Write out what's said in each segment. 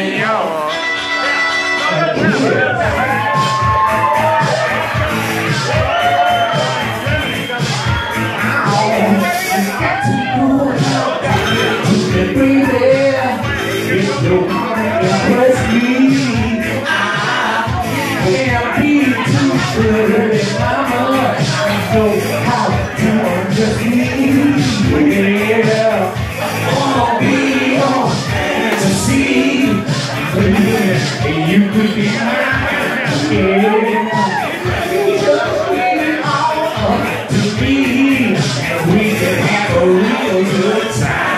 in your. Impress me. I can't be too good in my mind. Know how to undress me. Yeah, wanna be on to see. You could be mine. Yeah, just leave it all up to me. We can have a real good time.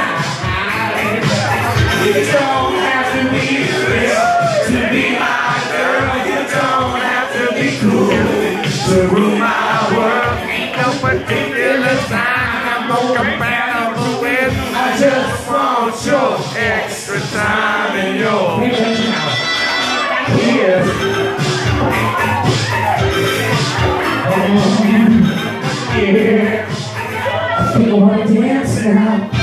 You don't have to be real to be my girl. You don't have to be cool to rule my world. Ain't no particular sign I'm more compatible with. I just want your Extra time in your. yeah. Yeah. I think I wanna dance now.